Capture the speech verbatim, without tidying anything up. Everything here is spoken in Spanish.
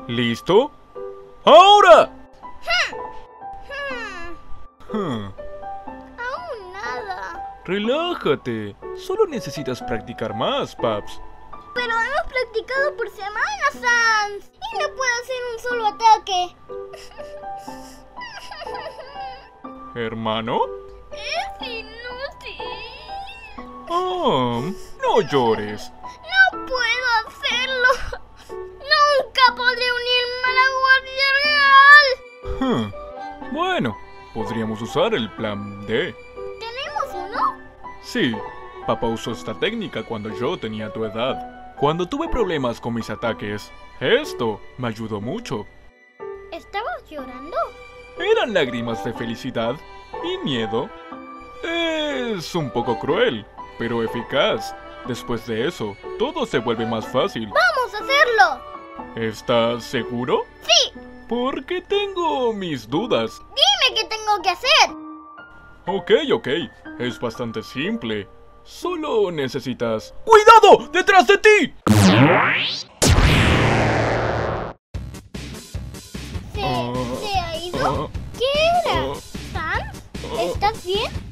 ¿Listo? ¡Ahora! Hmm, Hmm, aún nada. Relájate. Solo necesitas practicar más, Paps. Pero hemos practicado por semanas, Sans. Y no puedo hacer un solo ataque. ¿Hermano? Es inútil. Oh, no llores. No puedo hacerlo. Nunca podré unirme a la Guardia Real. Hmm, Bueno, podríamos usar el plan D. ¿Tenemos uno? Sí, papá usó esta técnica cuando yo tenía tu edad. Cuando tuve problemas con mis ataques, esto me ayudó mucho. ¿Estabas llorando? Eran lágrimas de felicidad y miedo. Es un poco cruel, pero eficaz. Después de eso, todo se vuelve más fácil. ¡Vamos a hacerlo! ¿Estás seguro? ¡Sí! Porque tengo mis dudas. Dime qué tengo que hacer. Ok, ok. Es bastante simple. Solo necesitas... ¡Cuidado! ¡Detrás de ti! ¿Se, Ah, ¿se ha ido? ah, ¿Qué era? ah, ¿Sans? ah. ¿Estás bien?